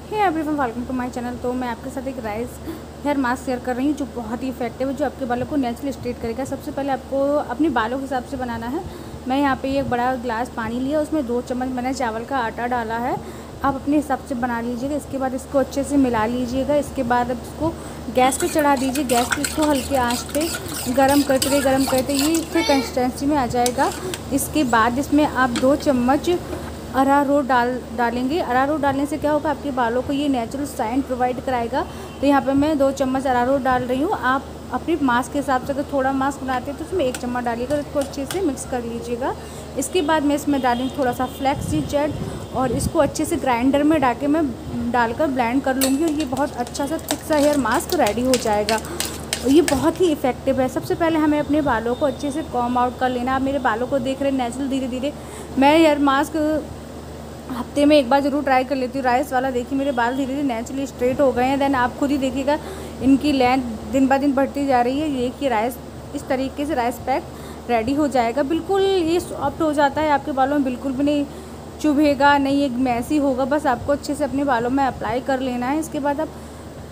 Hey everyone, welcome to my channel. तो मैं आपके साथ एक राइस हेयर मास्क शेयर कर रही हूँ जो बहुत ही इफेक्टिव है, जो आपके बालों को नेचुरली स्ट्रेट करेगा। सबसे पहले आपको अपने बालों के हिसाब से बनाना है। मैं यहाँ पे एक बड़ा ग्लास पानी लिया, उसमें 2 चम्मच मैंने चावल का आटा डाला है। आप अपने हिसाब से बना लीजिएगा। इसके बाद इसको अच्छे से मिला लीजिएगा। इसके बाद अब इसको गैस पे चढ़ा दीजिए। गैस पे इसको हल्के आंच पे गरम करते ये फिर कंसिस्टेंसी में आ जाएगा। इसके बाद इसमें आप 2 चम्मच अरारोट डालेंगे। अरारोट डालने से क्या होगा, आपके बालों को ये नेचुरल शाइन प्रोवाइड कराएगा। तो यहाँ पे मैं 2 चम्मच अरारोट डाल रही हूँ। आप अपने मास्क के हिसाब से अगर थोड़ा मास्क बनाते हैं तो उसमें 1 चम्मच डालिएगा। इसको अच्छे से मिक्स कर लीजिएगा। इसके बाद मैं इसमें डालूँगी थोड़ा सा फ्लैक्स सीड और इसको अच्छे से ग्राइंडर में डालकर ब्लेंड कर लूँगी और ये बहुत अच्छा सा थिक सा हेयर मास्क रेडी हो जाएगा। ये बहुत ही इफेक्टिव है। सबसे पहले हमें अपने बालों को अच्छे से कॉम आउट कर लेना। आप मेरे बालों को देख रहे हैं नेचुरल, धीरे धीरे मैं हेयर मास्क हफ्ते में एक बार ज़रूर ट्राई कर लेती हूँ। राइस वाला देखिए मेरे बाल धीरे धीरे नेचुरली स्ट्रेट हो गए हैं। देन आप खुद ही देखिएगा इनकी लेंथ दिन ब दिन बढ़ती जा रही है। ये कि राइस इस तरीके से राइस पैक रेडी हो जाएगा। बिल्कुल ये सॉफ्ट हो जाता है, आपके बालों में बिल्कुल भी नहीं चुभेगा, नहीं एक मैसी होगा। बस आपको अच्छे से अपने बालों में अप्लाई कर लेना है। इसके बाद आप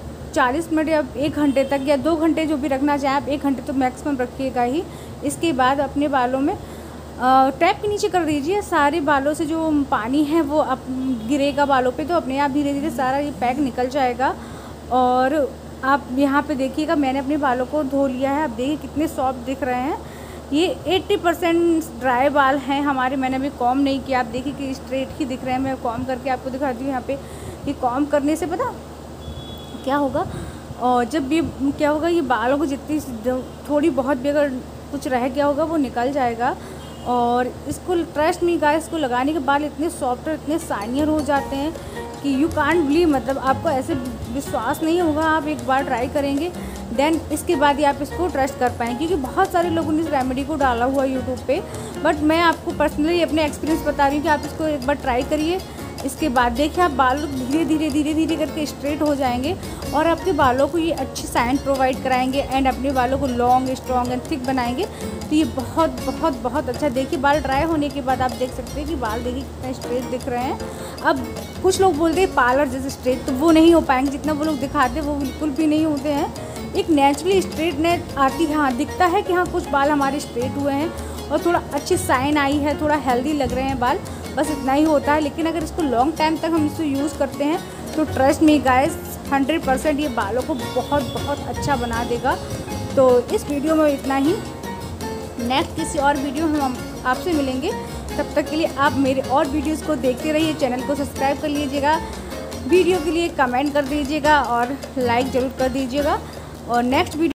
40 मिनट या 1 घंटे तक या 2 घंटे जो भी रखना चाहें आप, 1 घंटे तो मैक्सिमम रखिएगा ही। इसके बाद अपने बालों में टैप के नीचे कर दीजिए। सारे बालों से जो पानी है वो अब गिरेगा बालों पे, तो अपने आप धीरे धीरे सारा ये पैक निकल जाएगा। और आप यहाँ पे देखिएगा मैंने अपने बालों को धो लिया है। आप देखिए कितने सॉफ्ट दिख रहे हैं। ये 80% ड्राई बाल हैं हमारे। मैंने अभी कॉम नहीं किया, आप देखिए कि स्ट्रेट ही दिख रहे हैं। मैं कॉम करके आपको दिखाती हूँ। यहाँ पे ये कॉम करने से पता क्या होगा, और जब भी क्या होगा, ये बालों को जितनी थोड़ी बहुत भी अगर कुछ रह गया होगा वो निकल जाएगा। और इसको ट्रस्ट मी गाइस, इसको लगाने के बाल इतने सॉफ्ट और इतने शाइनियर हो जाते हैं कि यू कांट बिलीव, मतलब आपको ऐसे विश्वास नहीं होगा। आप एक बार ट्राई करेंगे देन इसके बाद ही आप इसको ट्रस्ट कर पाएंगे, क्योंकि बहुत सारे लोगों ने इस रेमेडी को डाला हुआ है यूट्यूब पे। बट मैं आपको पर्सनली अपने एक्सपीरियंस बता रही हूँ कि आप इसको एक बार ट्राई करिए। इसके बाद देखिए आप बाल धीरे धीरे करके स्ट्रेट हो जाएंगे और आपके बालों को ये अच्छी शाइन प्रोवाइड कराएंगे एंड अपने बालों को लॉन्ग, स्ट्रॉन्ग एंड थिक बनाएंगे। तो ये बहुत बहुत बहुत अच्छा। देखिए बाल ड्राई होने के बाद आप देख सकते हैं कि बाल देखिए कितना स्ट्रेट दिख रहे हैं। अब कुछ लोग बोलते हैं पार्लर जैसे स्ट्रेट, तो वो नहीं हो पाएंगे। जितना वो लोग दिखाते हैं वो बिल्कुल भी नहीं होते हैं। एक नेचुरली स्ट्रेटनेस आती है, हाँ दिखता है कि हाँ कुछ बाल हमारे स्ट्रेट हुए हैं और थोड़ा अच्छी शाइन आई है, थोड़ा हेल्दी लग रहे हैं बाल, बस इतना ही होता है। लेकिन अगर इसको लॉन्ग टाइम तक हम इसको यूज़ करते हैं तो ट्रस्ट मी गाइस 100% ये बालों को बहुत बहुत अच्छा बना देगा। तो इस वीडियो में इतना ही। नेक्स्ट किसी और वीडियो में हम आपसे मिलेंगे। तब तक के लिए आप मेरे और वीडियोस को देखते रहिए। चैनल को सब्सक्राइब कर लीजिएगा, वीडियो के लिए कमेंट कर दीजिएगा और लाइक ज़रूर कर दीजिएगा। और नेक्स्ट वीडियो